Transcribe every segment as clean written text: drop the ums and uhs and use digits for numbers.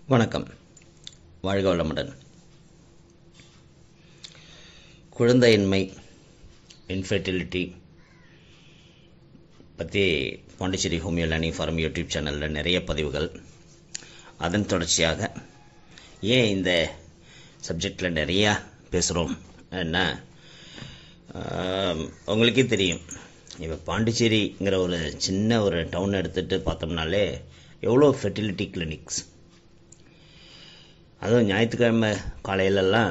வணக்கம். வாழ்க வளமுடன். குழந்தையின்மை, இன்ஃபெர்டிலிட்டி பற்றி Pondicherry homeo learning forum YouTube சேனலில் நிறைய பதிவுகள். அதன் தொடர்ச்சியாக ஏன் இந்த சப்ஜெக்டில் நிறையா பேசுகிறோம் என்ன, உங்களுக்கே தெரியும். இப்போ பாண்டிச்சேரிங்கிற ஒரு சின்ன ஒரு டவுன் எடுத்துகிட்டு பார்த்தோம்னாலே எவ்வளோ ஃபெர்டிலிட்டி கிளினிக்ஸ். அதுவும் ஞாயிற்றுக்கிழமை காலையிலலாம்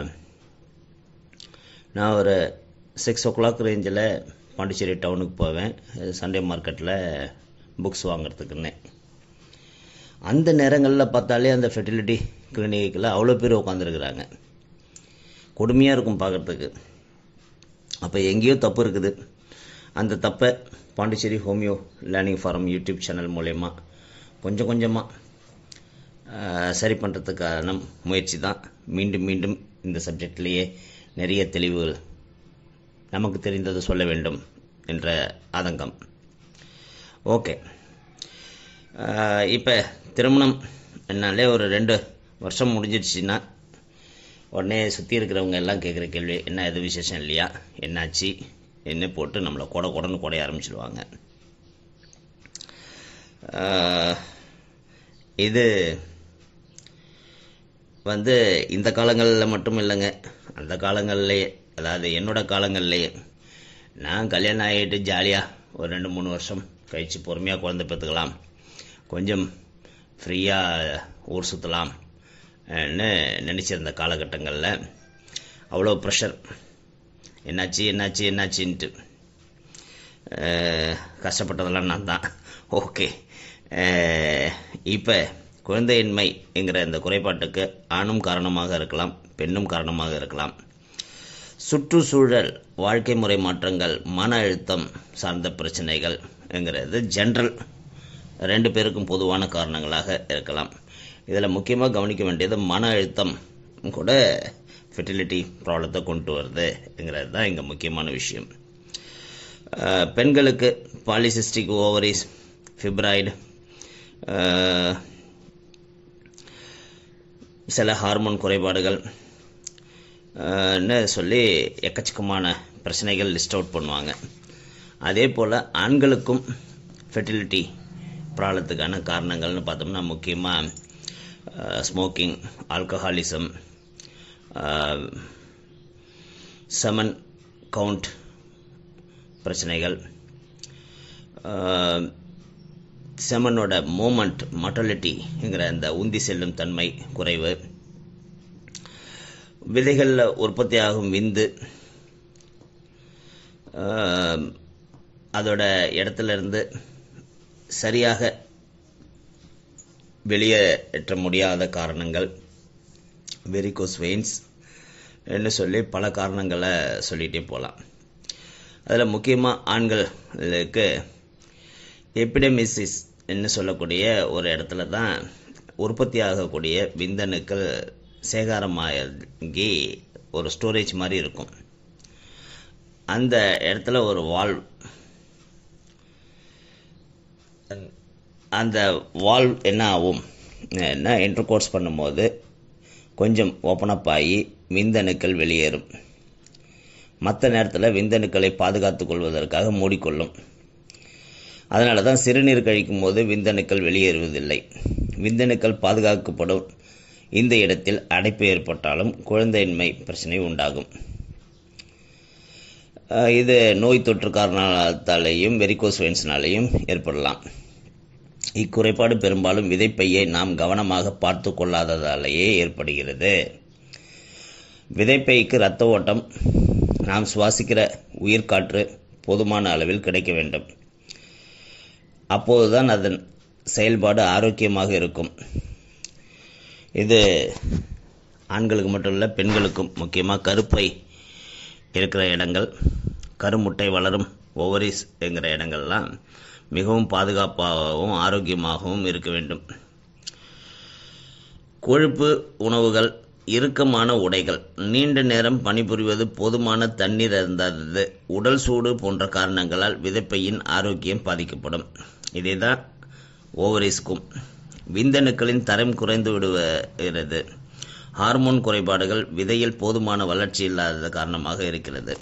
நான் ஒரு 6 o'clock ரேஞ்சில் பாண்டிச்சேரி டவுனுக்கு போவேன், சண்டே மார்க்கெட்டில் புக்ஸ் வாங்கிறதுக்குன்னு. அந்த நேரங்களில் பார்த்தாலே அந்த ஃபெர்டிலிட்டி கிளினிக்கில் அவ்வளோ பேர் உட்காந்துருக்குறாங்க. கொடுமையாக இருக்கும் பார்க்குறதுக்கு. அப்போ எங்கேயோ தப்பு இருக்குது. அந்த தப்பை Pondicherry homeo learning forum YouTube channel மூலயமா கொஞ்சம் கொஞ்சமாக சரி பண்ணுறதுக்கான முயற்சி தான். மீண்டும் மீண்டும் இந்த சப்ஜெக்ட்லேயே நிறைய தெளிவுகள் நமக்கு தெரிந்தது சொல்ல வேண்டும் என்ற ஆதங்கம். ஓகே, இப்போ திருமணம் என்னாலே ஒரு 2 வருஷம் முடிஞ்சிடுச்சுன்னா உடனே சுற்றி இருக்கிறவங்க எல்லாம் கேட்குற கேள்வி, என்ன எது விசேஷம் இல்லையா, என்னாச்சு என்ன போட்டு நம்மளை கொடன்னு குடைய ஆரம்பிச்சிடுவாங்க. இது இந்த காலங்களில் மட்டும் இல்லைங்க, அந்த காலங்கள்லேயே, அதாவது என்னோட காலங்கள்லேயே நான் கல்யாணம் ஆகிட்டு ஜாலியாக ஒரு 2-3 வருஷம் கழித்து பொறுமையாக குழந்தை பெற்றுக்கலாம், கொஞ்சம் ஃப்ரீயாக ஊர் சுற்றலாம்னு நினச்சிருந்த காலகட்டங்களில் அவ்வளோ ப்ரெஷர். என்னாச்சுன்ட்டு கஷ்டப்பட்டதெல்லாம் நான் தான். ஓகே, இப்போ குழந்தையின்மைங்கிற இந்த குறைபாட்டுக்கு ஆணும் காரணமாக இருக்கலாம், பெண்ணும் காரணமாக இருக்கலாம். சுற்றுச்சூழல், வாழ்க்கை முறை மாற்றங்கள், மன அழுத்தம் சார்ந்த பிரச்சனைகள்ங்கிறது ஜென்ரல் 2 பேருக்கும் பொதுவான காரணங்களாக இருக்கலாம். இதில் முக்கியமாக கவனிக்க வேண்டியது மன அழுத்தம் கூட ஃபெர்டிலிட்டி ப்ராப்ளத்தை கொண்டு வருதுங்கிறது தான் இங்கே முக்கியமான விஷயம். பெண்களுக்கு பாலிசிஸ்டிக் ஓவரிஸ், ஃபிப்ராய்டு, சில ஹார்மோன் குறைபாடுகள் சொல்லி எக்கச்சக்கமான பிரச்சனைகள் லிஸ்ட் அவுட் பண்ணுவாங்க. அதே போல் ஆண்களுக்கும் ஃபெர்டிலிட்டி ப்ராப்ளத்துக்கான காரணங்கள்னு பார்த்தோம்னா முக்கியமாக ஸ்மோக்கிங், ஆல்கஹாலிசம், செமன் கவுண்ட் பிரச்சனைகள், செமனோட மூமெண்ட், மொட்டாலிட்டிங்கிற அந்த உந்தி செல்லும் தன்மை குறைவு, விதைகளில் உற்பத்தி ஆகும் விந்து அதோட இடத்துல இருந்து சரியாக வெளியேற்ற முடியாத காரணங்கள், வெரிகோஸ் வெயின்ஸ் என்று சொல்லி பல காரணங்களை சொல்லிகிட்டே போகலாம். அதில் முக்கியமாக ஆண்களுக்கு எபிடெமிசிஸ் என்று சொல்லக்கூடிய ஒரு இடத்துல தான் உற்பத்தி ஆகக்கூடிய விந்தணுக்கள் சேகாரமாகி ஒரு ஸ்டோரேஜ் மாதிரி இருக்கும். அந்த இடத்துல ஒரு வால்வ், அந்த வால்வ் என்ன ஆகும், என்ன இன்டர்கோர்ஸ் பண்ணும்போது கொஞ்சம் ஓப்பன் அப் ஆகி விந்தணுக்கள் வெளியேறும். மற்ற நேரத்தில் விந்தணுக்களை பாதுகாத்துக் கொள்வதற்காக மூடிக்கொள்ளும். அதனால தான் சிறுநீர் கழிக்கும் போது விந்தணுக்கள் வெளியேறுவதில்லை. விந்தணுக்கள் பாதுகாக்கப்படும் இந்த இடத்தில் அடைப்பு ஏற்பட்டாலும் குழந்தையின்மை பிரச்சனை உண்டாகும். இது நோய் தொற்று காரணத்தாலேயும் வெரிகோஸ் வெயின்ஸ்னாலேயும் ஏற்படலாம். இக்குறைபாடு பெரும்பாலும் விதைப்பையை நாம் கவனமாக பார்த்து கொள்ளாததாலேயே ஏற்படுகிறது. விதைப்பைக்கு இரத்த ஓட்டம், நாம் சுவாசிக்கிற உயிர்காற்று போதுமான அளவில் கிடைக்க வேண்டும். அப்போதுதான் அதன் செயல்பாடு ஆரோக்கியமாக இருக்கும். இது ஆண்களுக்கு மட்டும் இல்லை, பெண்களுக்கும். முக்கியமாக கருப்பை இருக்கிற இடங்கள், கருமுட்டை வளரும் ஓவரிஸ் என்கிற இடங்கள்லாம் மிகவும் பாதுகாப்பாகவும் ஆரோக்கியமாகவும் இருக்க வேண்டும். கொழுப்பு உணவுகள், இறுக்கமான உடைகள், நீண்ட நேரம் பணிபுரிவது, போதுமான தண்ணீர் அருந்தாதது, உடல் சூடு போன்ற காரணங்களால் விதைப்பையின் ஆரோக்கியம் பாதிக்கப்படும். இதே தான் ஓவரிஸ்க்கும் விந்தணுக்களின் தரம் குறைந்து விடுகிறது. ஹார்மோன் குறைபாடுகள் விதையில் போதுமான வளர்ச்சி இல்லாத காரணமாக இருக்கிறது.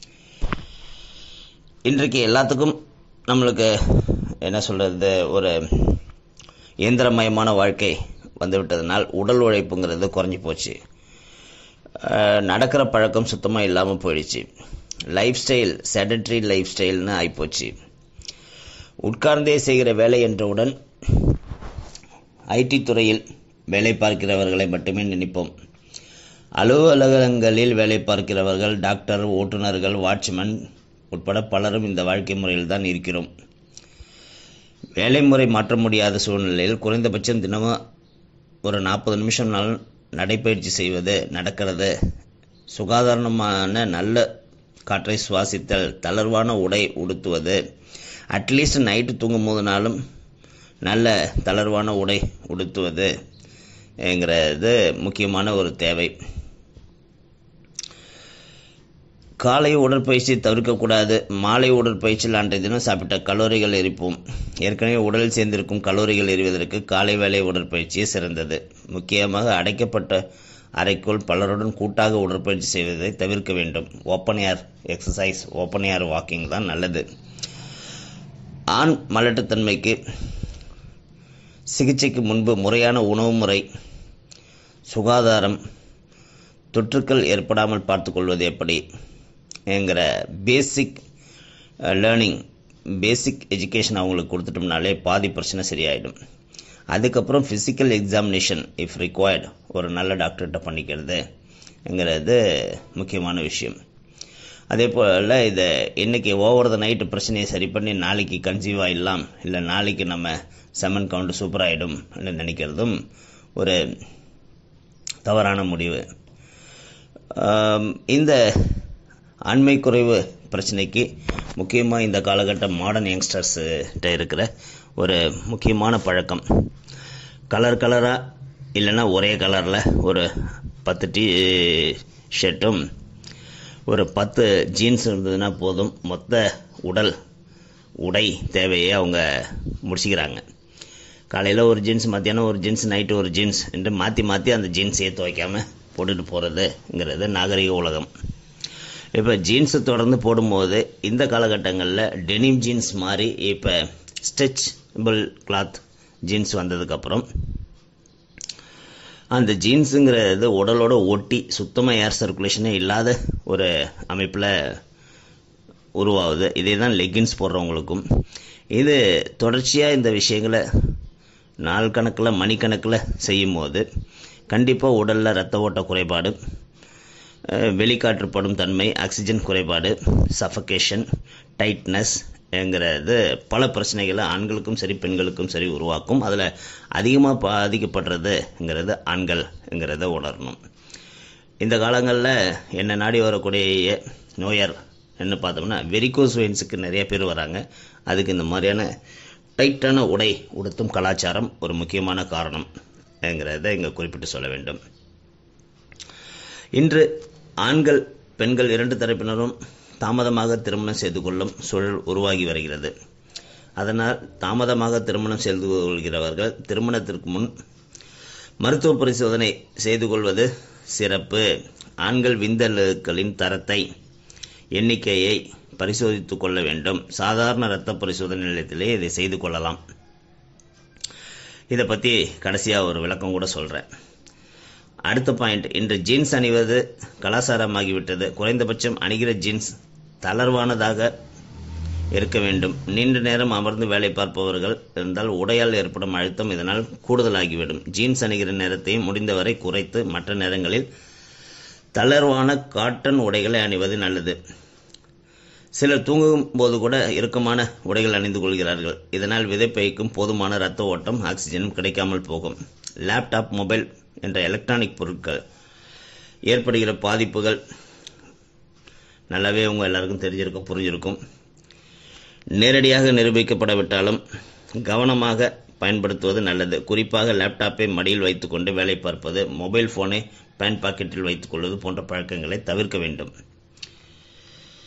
இன்றைக்கு எல்லாத்துக்கும் நம்மளுக்கு என்ன சொல்கிறது, ஒரு இயந்திரமயமான வாழ்க்கை வந்துவிட்டதுனால் உடல் உழைப்புங்கிறது குறைஞ்சி போச்சு. நடக்கிற பழக்கம் சுத்தமாக இல்லாமல் போயிடுச்சு. லைஃப் ஸ்டைல் செடன்ட்ரி லைஃப் ஸ்டைல்னு ஆகிப்போச்சு. உட்கார்ந்தே செய்கிற வேலை என்றவுடன் ஐடி துறையில் வேலை பார்க்கிறவர்களை மட்டுமே நினைப்போம். அலுவலகங்களில் வேலை பார்க்கிறவர்கள், டாக்டர், ஓட்டுநர்கள், வாட்ச்மேன் உட்பட பலரும் இந்த வாழ்க்கை முறையில் தான் இருக்கிறோம். வேலை முறை மாற்ற முடியாத சூழ்நிலையில் குறைந்தபட்சம் தினமும் ஒரு 40 நிமிஷம் நாள் நடைப்பயிற்சி செய்வது, நடக்கிறது, சுகாதாரமான நல்ல காற்றை சுவாசித்தல், தளர்வான உடை உடுத்துவது, அட்லீஸ்ட் நைட்டு தூங்கும் போதுனாலும் நல்ல தளர்வான உடை உடுத்துவது என்கிறது முக்கியமான ஒரு தேவை. காலை உடற்பயிற்சி தவிர்க்கக்கூடாது. மாலை உடற்பயிற்சியில் அன்றைய தினம் சாப்பிட்ட கலோரிகள் எரிப்போம். ஏற்கனவே உடலில் சேர்ந்திருக்கும் கலோரிகள் எரிவதற்கு காலை வேலை உடற்பயிற்சியே சிறந்தது. முக்கியமாக அடைக்கப்பட்ட அறைக்குள் பலருடன் கூட்டாக உடற்பயிற்சி செய்வதை தவிர்க்க வேண்டும். Open air exercise, open air walking தான் நல்லது. ஆண் மலட்டுத்தன்மைக்கு சிகிச்சைக்கு முன்பு முறையான உணவு முறை, சுகாதாரம், தொற்றுக்கள் ஏற்படாமல் பார்த்துக்கொள்வது எப்படி என்கிற பேசிக் லேர்னிங், பேசிக் எஜுகேஷன் அவங்களுக்கு கொடுத்துட்டோம்னாலே பாதி பிரச்சனை சரியாயிடும். அதுக்கப்புறம் ஃபிசிக்கல் எக்ஸாமினேஷன் இஃப் ரிக்வயர்டு ஒரு நல்ல டாக்டர்கிட்ட பண்ணிக்கிறதுங்கிறது முக்கியமான விஷயம். அதே போல் இதை இன்றைக்கி ஓவர் த நைட்டு பிரச்சனையை சரி பண்ணி நாளைக்கு கன்சீவ் ஆகிடலாம், இல்லை நாளைக்கு நம்ம செமன் கவுண்ட் சூப்பராகிடும் நினைக்கிறதும் ஒரு தவறான முடிவு. இந்த ஆண்மை குறைவு பிரச்சனைக்கு முக்கியமாக இந்த காலகட்ட மாடர்ன் யங்ஸ்டர்ஸ்கிட்ட இருக்கிற ஒரு முக்கியமான பழக்கம், கலராக இல்லைன்னா ஒரே கலரில் ஒரு 10 டி-ஷர்ட்டும் ஒரு 10 ஜீன்ஸ் இருந்ததுன்னா போதும், மொத்த உடை தேவையை அவங்க முடிச்சுக்கிறாங்க. காலையில் ஒரு ஜீன்ஸ், மத்தியானம் ஒரு ஜீன்ஸ், நைட்டு ஒரு ஜீன்ஸ் என்று மாற்றி அந்த ஜீன்ஸையே துவைக்காமல் போட்டுட்டு போகிறதுங்கிறது நாகரிக உலகம். இப்போ ஜீன்ஸை தொடர்ந்து போடும்போது இந்த காலகட்டங்களில் டெனிம் ஜீன்ஸ் மாதிரி இப்போ ஸ்ட்ரெச்சபிள் கிளாத் ஜீன்ஸ் வந்ததுக்கப்புறம் அந்த ஜீன்ஸுங்கிறது உடலோட ஒட்டி சுத்தமாக ஏர் சர்க்குலேஷனே இல்லாத ஒரு அமைப்பில் உருவாகுது. இதே தான் லெகின்ஸ் போடுறவங்களுக்கும். இது தொடர்ச்சியாக இந்த விஷயங்களை நாள் கணக்கில் மணிக்கணக்கில் செய்யும் போது கண்டிப்பாக உடலில் இரத்த ஓட்ட குறைபாடு, வெளிக்காற்றுப்படும் தன்மை, ஆக்சிஜன் குறைபாடு, சஃபகேஷன், டைட்னஸ் என்கிறது பல பிரச்சனைகளை ஆண்களுக்கும் சரி பெண்களுக்கும் சரி உருவாக்கும். அதில் அதிகமாக பாதிக்கப்படுறதுங்கிறது ஆண்கள்ங்கிறத உணரணும். இந்த காலங்களில் என்ன நாடி வரக்கூடிய நோயர் என்ன பார்த்தோம்னா வெரிகோஸ் வெயின்ஸுக்கு நிறைய பேர் வராங்க. அதுக்கு இந்த மாதிரியான டைட்டான உடை உடுத்தும் கலாச்சாரம் ஒரு முக்கியமான காரணம்ங்கிறத இங்கே குறிப்பிட்டு சொல்ல வேண்டும். இன்று ஆண்கள் பெண்கள் 2 தரப்பினரும் தாமதமாக திருமணம் செய்து கொள்ளும் சூழல் உருவாகி வருகிறது. அதனால் தாமதமாக திருமணம் செய்து கொள்கிறவர்கள் திருமணத்திற்கு முன் மருத்துவ பரிசோதனை செய்து கொள்வது சிறப்பு. ஆண்கள் விந்தணுக்களின் தரத்தை, எண்ணிக்கையை பரிசோதித்துக் கொள்ள வேண்டும். சாதாரண இரத்த பரிசோதனை நிலையத்திலே இதை செய்து கொள்ளலாம். இதை பற்றி கடைசியாக ஒரு விளக்கம் கூட சொல்கிறேன். அடுத்த பாயிண்ட், இன்று ஜீன்ஸ் அணிவது கலாச்சாரமாகிவிட்டது. குறைந்தபட்சம் அணிகிற ஜீன்ஸ் தளர்வானதாக இருக்க வேண்டும். நீண்ட நேரம் அமர்ந்து வேலை பார்ப்பவர்கள் இருந்தால் உடையால் ஏற்படும் அழுத்தம் இதனால் கூடுதலாகிவிடும். ஜீன்ஸ் அணிகிற நேரத்தையும் முடிந்தவரை குறைத்து மற்ற நேரங்களில் தளர்வான காட்டன் உடைகளை அணிவது நல்லது. சிலர் தூங்கும் போது கூட இறுக்கமான உடைகள் அணிந்து கொள்கிறார்கள். இதனால் விதைப்பைக்கும் போதுமான இரத்த ஓட்டம், ஆக்சிஜனும் கிடைக்காமல் போகும். லேப்டாப், மொபைல் என்ற எலக்ட்ரானிக் பொருட்கள் ஏற்படுகிற பாதிப்புகள் நல்லாவே உங்கள் எல்லாருக்கும் தெரிஞ்சிருக்கும், புரிஞ்சிருக்கும். நேரடியாக நிரூபிக்கப்படவிட்டாலும் கவனமாக பயன்படுத்துவது நல்லது. குறிப்பாக லேப்டாப்பை மடியில் வைத்துக்கொண்டு வேலை பார்ப்பது, மொபைல் ஃபோனை பேண்ட் பாக்கெட்டில் வைத்துக்கொள்வது போன்ற பழக்கங்களை தவிர்க்க வேண்டும்.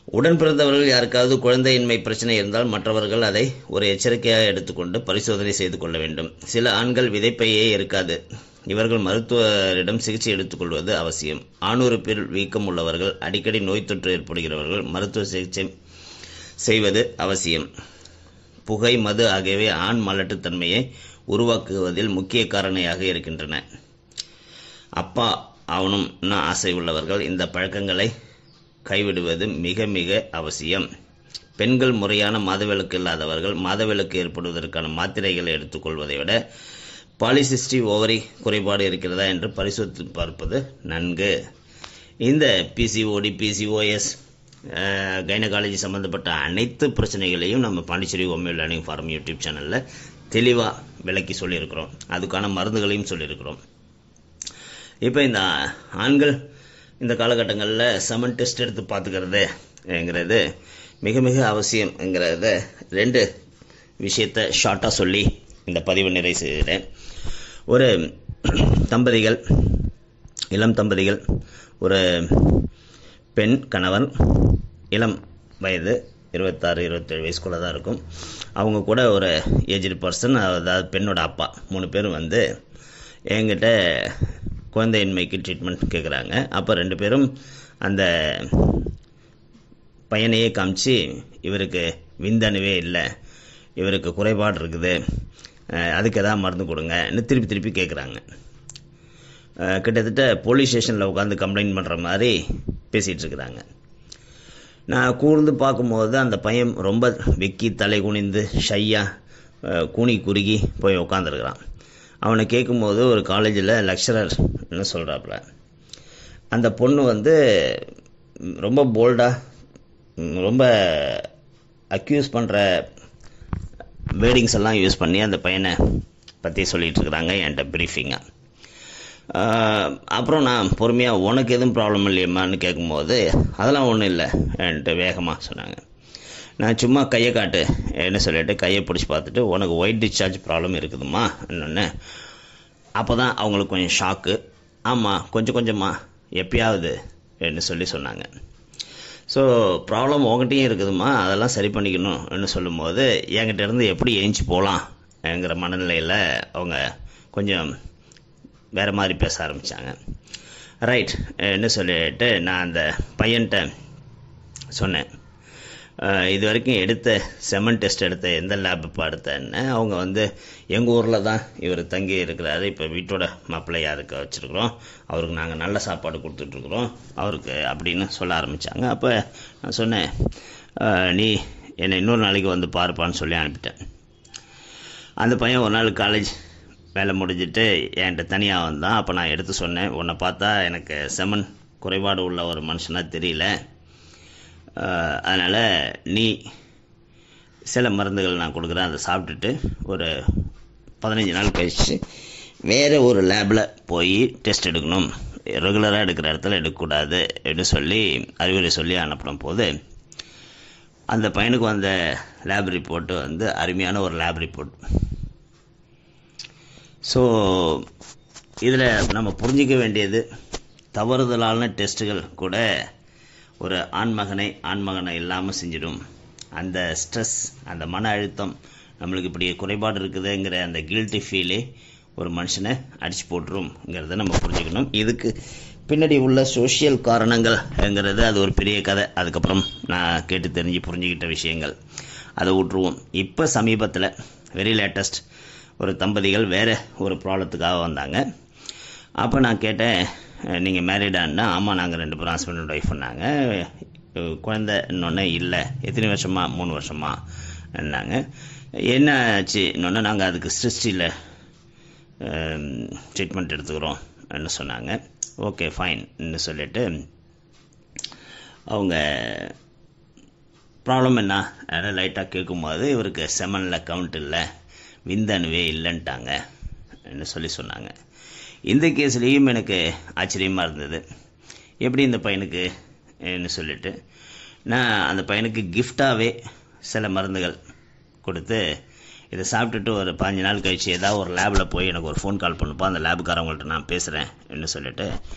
உடன் பிறந்தவர்கள் யாருக்காவது குழந்தையின்மை பிரச்சனை இருந்தால் மற்றவர்கள் அதை ஒரு எச்சரிக்கையாக எடுத்துக்கொண்டு பரிசோதனை செய்து கொள்ள வேண்டும். சில ஆண்கள் விதைப்பையே இருக்காது. இவர்கள் மருத்துவரிடம் சிகிச்சை எடுத்துக்கொள்வது அவசியம். ஆணுறுப்பில் வீக்கம் உள்ளவர்கள், அடிக்கடி நோய் தொற்று ஏற்படுகிறவர்கள் மருத்துவ சிகிச்சை செய்வது அவசியம். புகை, மது ஆகியவை ஆண் மலட்டுத்தன்மையை உருவாக்குவதில் முக்கிய காரணியாக இருக்கின்றன. அப்பா ஆகணும்னு ஆசை உள்ளவர்கள் இந்த பழக்கங்களை கைவிடுவது மிக மிக அவசியம். பெண்கள் முறையான மாதவிலக்கு இல்லாதவர்கள் மாதவிலக்கு ஏற்படுவதற்கான மாத்திரைகளை எடுத்துக்கொள்வதை விட பாலிசிஸ்டிக் ஓவரி குறைபாடு இருக்கிறதா என்று பரிசோதித்து பார்ப்பது நன்கு. இந்த பிசிஓடி, பிசிஓஎஸ், கைனகாலஜி சம்பந்தப்பட்ட அனைத்து பிரச்சனைகளையும் நம்ம Pondicherry homeo learning forum YouTube சேனலில் தெளிவாக விளக்கி சொல்லியிருக்கிறோம். அதுக்கான மருந்துகளையும் சொல்லியிருக்கிறோம். இப்போ இந்த ஆண்கள் இந்த காலகட்டங்களில் செமன் டெஸ்ட் எடுத்து பார்த்துக்கிறதுங்கிறது மிக மிக அவசியம்ங்கிறத 2 விஷயத்தை ஷார்ட்டாக சொல்லி இந்த பதிவு நிறைவு செய்கிறேன். ஒரு தம்பதிகள், இளம் தம்பதிகள், ஒரு பெண் கணவன், இளம் வயது 26-27 வயசுக்குள்ளே தான் இருக்கும். அவங்க கூட ஒரு ஏஜ்டு பர்சன், அதாவது பெண்ணோட அப்பா, 3 பேரும் வந்து என்கிட்ட குழந்தையின்மைக்கு ட்ரீட்மெண்ட் கேட்குறாங்க. அப்போ 2 பேரும் அந்த பையனையே காமிச்சு, இவருக்கு விந்தணுவே இல்லை, இவருக்கு குறைபாடு இருக்குது, அதுக்கு எதாவது மருந்து கொடுங்கன்னு திருப்பி திருப்பி கேட்குறாங்க. கிட்டத்தட்ட போலீஸ் ஸ்டேஷனில் உட்காந்து கம்ப்ளைண்ட் பண்ணுற மாதிரி பேசிகிட்டு இருக்கிறாங்க. நான் கூர்ந்து பார்க்கும்போது அந்த பையன் ரொம்ப வெக்கி தலை குனிந்து ஷையாக கூனி குறுகி போய் உட்காந்துருக்கிறான். அவனை கேட்கும்போது ஒரு காலேஜில் லெக்சரர் என்ன சொல்கிறாப்புல, அந்த பொண்ணு வந்து ரொம்ப போல்டாக, ரொம்ப அக்யூஸ் பண்ணுற வேர்டிங்ஸ் எல்லாம் யூஸ் பண்ணி அந்த பையனை பற்றி சொல்லிகிட்டு இருக்கிறாங்க என்கிட்ட ப்ரீஃபிங்காக. அப்புறம் நான் பொறுமையாக, உனக்கு எதுவும் ப்ராப்ளம் இல்லையம்மான்னு கேட்கும்போது அதெல்லாம் ஒன்றும் இல்லை என்கிட்ட வேகமாக சொன்னாங்க. நான் சும்மா கையை காட்டு என்ன சொல்லிட்டு கையை பிடிச்சி பார்த்துட்டு, உனக்கு ஒயிட் டிஸ்சார்ஜ் ப்ராப்ளம் இருக்குதுமா என்னொன்று. அப்போ தான் அவங்களுக்கு கொஞ்சம் ஷாக்கு. ஆமாம், கொஞ்சம் கொஞ்சமாக எப்பயாவது என்ன சொன்னாங்க. ஸோ ப்ராப்ளம் உங்கள்கிட்டையும் இருக்குதுமா, அதெல்லாம் சரி பண்ணிக்கணும்னு சொல்லும்போது என்கிட்ட இருந்து எப்படி எழுஞ்சி போகலாம்ங்கிற மனநிலையில் அவங்க கொஞ்சம் வேறு மாதிரி பேச ஆரம்பித்தாங்க. ரைட் என்ன சொல்லிட்டு நான் அந்த பையன்கிட்ட சொன்னேன், இது வரைக்கும் எடுத்த செமன் டெஸ்ட் எடுத்த எந்த லேப் இப்போ எடுத்தேன்னு. அவங்க வந்து எங்கள் ஊரில் தான் இவர் தங்கி இருக்கிறாரு, இப்போ வீட்டோட மாப்பிள்ளையாக இருக்க வச்சுருக்குறோம், அவருக்கு நாங்கள் நல்ல சாப்பாடு கொடுத்துட்ருக்குறோம் அவருக்கு அப்படின்னு சொல்ல ஆரம்பித்தாங்க. அப்போ நான் சொன்னேன், நீ என்னை இன்னொரு நாளைக்கு வந்து பாருப்பான்னு சொல்லி அனுப்பிட்டேன். அந்த பையன் ஒரு நாள் காலேஜ் வேலை முடிஞ்சிட்டு என்கிட்ட தனியாக வந்தான். அப்போ நான் எடுத்து சொன்னேன், உன்னை பார்த்தா எனக்கு செமன் குறைபாடு உள்ள ஒரு மனுஷனாக தெரியல, அதனால் நீ சில மருந்துகள் நான் கொடுக்குறேன், அதை சாப்பிட்டுட்டு ஒரு 15 நாள் கழிச்சு வேறு ஒரு லேபில் போய் டெஸ்ட் எடுக்கணும், ரெகுலராக எடுக்கிற இடத்துல எடுக்கக்கூடாது அப்படின்னு சொல்லி அறிவுரை சொல்லி அனுப்பின போது அந்த பையனுக்கு வந்த லேப் ரிப்போர்ட்டு வந்து அருமையான ஒரு லேப் ரிப்போர்ட். ஸோ இதில் நம்ம புரிஞ்சிக்க வேண்டியது, தவறுதலான டெஸ்ட்டுகள் கூட ஒரு ஆண்மகனை இல்லாமல் செஞ்சிடும். அந்த ஸ்ட்ரெஸ், அந்த மன அழுத்தம், நம்மளுக்கு இப்படி குறைபாடு இருக்குதுங்கிற அந்த கில்ட்டி ஃபீலே ஒரு மனுஷனை அடிச்சு போட்டுரும்ங்கிறத நம்ம புரிஞ்சுக்கணும். இதுக்கு பின்னாடி உள்ள சோஷியல் காரணங்கள்ங்கிறது அது ஒரு பெரிய கதை. அதுக்கப்புறம் நான் கேட்டு தெரிஞ்சு புரிஞ்சுக்கிட்ட விஷயங்கள், அதை விட்டுருவோம். இப்போ சமீபத்தில் வெரி லேட்டஸ்ட் ஒரு தம்பதிகள் வேறு ஒரு ப்ராப்ளத்துக்காக வந்தாங்க. அப்போ நான் கேட்டேன், நீங்கள் மேரிடான்னா? ஆமாம், நாங்கள் 2 பேரும் ஹஸ்பண்ட் அண்ட் ஒய்ஃப் பண்ணாங்க. குழந்தை இன்னொன்று இல்லை. எத்தனை வருஷமா? 3 வருஷமா என்னாங்க. என்ன ஆச்சு இன்னொன்று? நாங்கள் அதுக்கு சிருஷ்டியில் ட்ரீட்மெண்ட் எடுத்துக்கிறோம் என்ன சொன்னாங்க. ஓகே ஃபைன்னு சொல்லிட்டு அவங்க ப்ராப்ளம் என்ன லைட்டாக கேட்கும்போது, இவருக்கு செமனில் கவுண்ட் இல்லை, விந்தணுவே இல்லைன்ட்டாங்க என்ன சொன்னாங்க. இந்த கேஸ்லேயும் எனக்கு ஆச்சரியமாக இருந்தது, எப்படி இந்த பையனுக்கு என்ன சொல்லிட்டு நான் அந்த பையனுக்கு கிஃப்டாகவே சில மருந்துகள் கொடுத்து, இதை சாப்பிட்டுட்டு ஒரு 15 நாள் கழிச்சு ஏதாவது ஒரு லேபில் போய் எனக்கு ஒரு ஃபோன் கால் பண்ணுப்பா, அந்த லேபுக்காரவங்கள்ட்ட நான் பேசுகிறேன் என்ன சொல்லிட்டு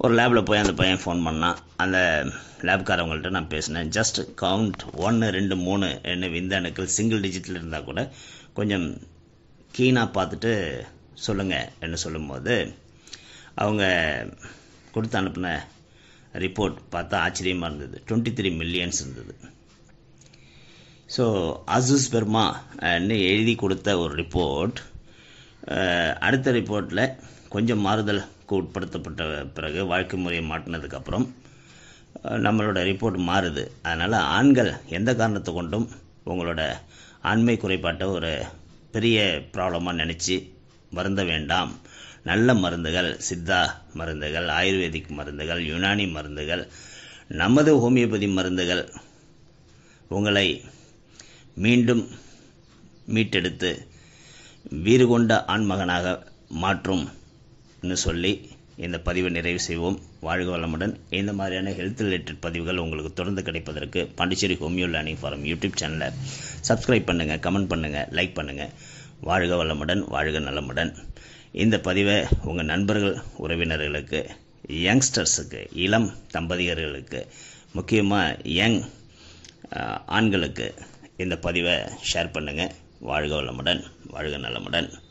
ஒரு லேபில் போய் அந்த பையன் ஃபோன் பண்ணான். அந்த லேப்காரவங்கள்ட்ட நான் பேசினேன். ஜஸ்ட் கவுண்ட் 1 2 3 என்ன விந்தணுக்கள் சிங்கிள் டிஜிட்டில் இருந்தால் கூட கொஞ்சம் கீனாக பார்த்துட்டு சொல்லுங்கள் என்ன சொல்லும்போது அவங்க கொடுத்து அனுப்பின ரிப்போர்ட் பார்த்தா ஆச்சரியமாக இருந்தது. 23 மில்லியன்ஸ் இருந்தது. ஸோ அசூஸ்பெர்மான்னு எழுதி கொடுத்த ஒரு ரிப்போர்ட் அடுத்த ரிப்போர்ட்டில் கொஞ்சம் மாறுதலுக்கு உட்படுத்தப்பட்ட பிறகு வாழ்க்கை முறையை மாற்றினதுக்கப்புறம் நம்மளோட ரிப்போர்ட் மாறுது. அதனால் ஆண்கள் எந்த காரணத்தை கொண்டும் உங்களோட ஆண்மை குறைபாட்டை ஒரு பெரிய ப்ராப்ளமாக நினச்சி வருந்த வேண்டாம். நல்ல மருந்துகள், சித்தா மருந்துகள், ஆயுர்வேதிக் மருந்துகள், யுனானி மருந்துகள், நமது ஹோமியோபதி மருந்துகள் உங்களை மீண்டும் மீட்டெடுத்து வீறு கொண்ட ஆண்மகனாக மாற்றும் சொல்லி இந்த பதிவை நிறைவு செய்வோம். வாழ்க வளமுடன். இந்த மாதிரியான ஹெல்த் ரிலேட்டட் பதிவுகள் உங்களுக்கு தொடர்ந்து கிடைப்பதற்கு Pondicherry homeo learning forum YouTube சேனலை சப்ஸ்கிரைப் பண்ணுங்கள், கமெண்ட் பண்ணுங்கள், லைக் பண்ணுங்கள். வாழ்க வளமுடன், வாழ்க நலமுடன். இந்த பதிவை உங்கள் நண்பர்கள், உறவினர்களுக்கு, யங்ஸ்டர்ஸுக்கு, இளம் தம்பதியர்களுக்கு, முக்கியமாக யங் ஆண்களுக்கு இந்த பதிவை ஷேர் பண்ணுங்கள். வாழ்க வளமுடன், வாழ்க நலமுடன்.